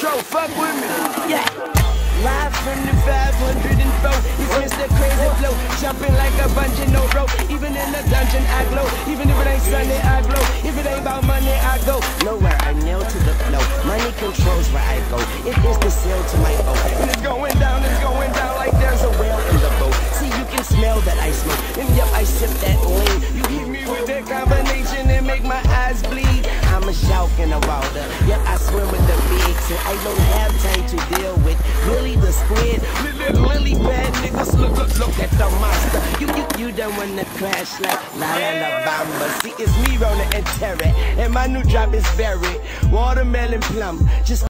control, fuck with me. Yeah. Live from the 504, he's Mr. Crazy Flow, jumping like a bungee, no rope. Even in the dungeon, I glow. Even if it ain't Sunday, I glow. If it ain't about money, I go nowhere. I nail to the flow. Money controls where I go. It is the sail to my boat, and it's going down like there's a whale in the boat. See, you can smell that I smoke, and yep, I sip that lean. You hit me with that combination and make my eyes bleed. I'm a shark in the water. Yep, I swim with the bigs, and I don't have time to deal with Billy the Squid. Really bad niggas, look at the monster. You don't wanna crash like La Alabama. See, it's me, Rona and Terry, and my new drop is berry, watermelon plum. Just